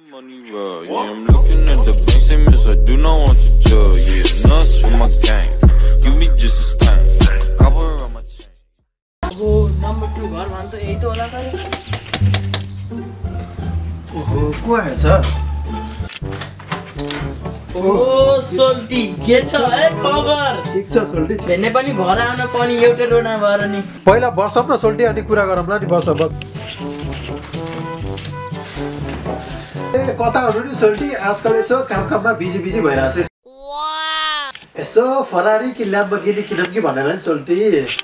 Money raw, yeah, I'm looking at the bank, say miss, I do not want to jail, yeah, nuts with my gang, you be just a stain, cover on my chain. Oh, number 2 घर भन्छ यही त होला खै ओहो को आएछ ओहो सोल्टी के छ है खबर ठीक छ सोल्टी भेन्ने पनि घर आउन पनि एउटै रोडमा भएर नि पहिला बसौँ न सोल्टी अनि कुरा गरौँला नि बस ए कता हुनु नि सोल्टी आजकल यसो काममा बिजी भइराछ यसो फरारी कि ल्याम्बोर्गिनी किनौँ कि भनेर नि सोल्टी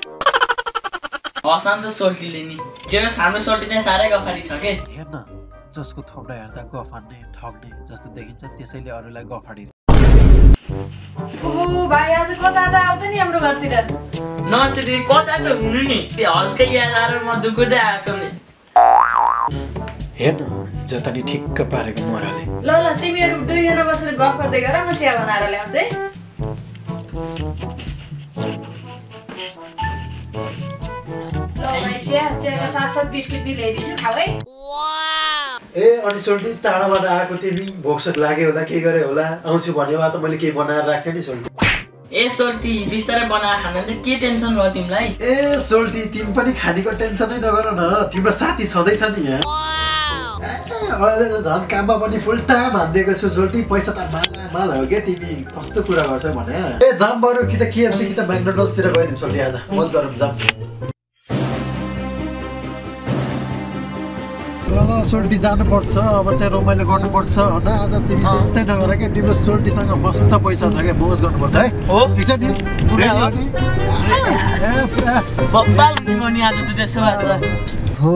हसान्छ सोल्टीले नि जेरो सानो सोल्टी चाहिँ सारै गफारी छ के हेर्न जसको थोपडा हेर्दा गफार्ने ठग्ने जस्तो देखिन्छ त्यसैले अरूलाई गफाडी ओहो भाइ आज कता त आउँदै नि हाम्रो घरतिर नमस्ते दिदी कता त हुनु नि त्यो हस्कै याद आएर म दुखुदै आएको नि हेर्न जता नि ठिक्क पारेको मोराले ल तिमीहरू दुईजना बसेर गफ गर्दै गर म चिया बनाएर ल्याउँछु है ल भाइ चियाका साथसाथ बिस्किट पनि ल्याइदिन्छु खाऊ है ए अनि सोल्टी टाढाबाट आएको तिमी भोकसोक लाग्यो होला के गरे होला आउँछु भन्यो त मैले केही बनाएर राखेँ नि सोल्टी ए सोल्टी बिस्तारै बनाएर खान त के टेन्सन भयो तिमीलाई ए सोल्टी तिमी पनि खानेको टेन्सनै नगर न तिम्रो साथी छँदैछ नि यहाँ अहिले त झन् काममा पनि फुल टाइम हानिदिएको छु सोल्टी पैसा त माल हो क्या तिमी कस्तो कुरा गर्छ भने ए जाम बरु कि त केएफसी कि त म्याकडोनल्ड्सतिर गइदिउँ सोल्टी आज मज गरौँ जाम ल सोल्टी जानुपर्छ अब चाहिँ रमाइलो गर्नुपर्छ होइन आज तिमी चिन्तै नगर क्या तिम्रो सोल्टीसँग मस्त पैसा छ क्या मोज गर्नुपर्छ है हो ठिक छ नि बब्बाल हुने नि आज त त्यसो भए त हो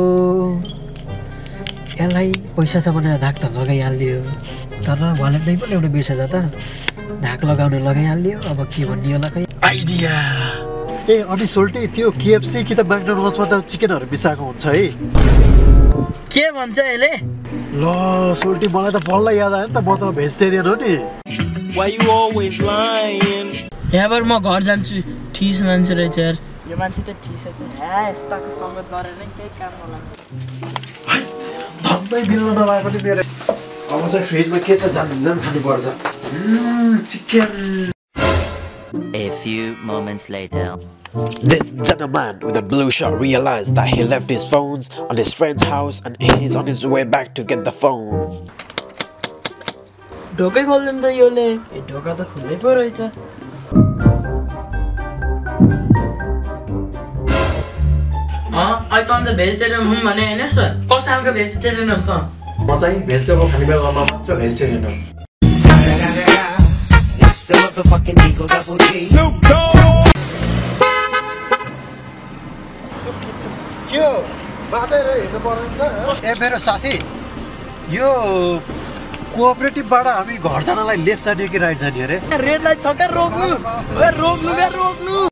यसलाई पैसा छ भने धाक त लगाइहालियो तर वालेट नै पो ल्याउनु बिर्सेछ त धाक लगाउनु लगाइहालियो अब के भन्ने होला खै आइडिया ए अनि सोल्टी त्यो केएफसी कि त म्याकडोनल्ड्समा त चिकनहरू मिसाएको हुन्छ है के भन्छ यसले ल सोल्टी मलाई त बल्ल याद आयो नि त म त भेजिटेरियन हो नि Why you always lying? यहाँबाट म घर जान्छु ठिस मान्छे रहेछ यार यो मान्छे त ठिस छ यस्ताको सङ्गत गरेर नै केही काम होला धन्दै मिल्न नभए पनि मेरो अब चाहिँ फ्रिजमा के छ जाम खानुपर्छ chicken A few moments later. This gentleman with a blue shirt realized that he left his phones on his friend's house and he's on his way back to get the phone. ढोकै खोल्दैन त योले ए ढोका त खुल्लै पो रहेछ अहिले त अन्त भेजिटेरियन हुँ भने होइन त कस्तो खालको भेजिटेरियन होस् त म चाहिँ भेजिटेबल खाने बेलामा मात्र भेजिटेरियन हो के हो बाटै हेर्नु पर्दैन ए मेरो साथी यो कोअपरेटिभबाट हामी घर जानलाई लेफ्ट जाने कि राइट जाने अरे रेड लाइट छ क्या रोक्नु रोक्नु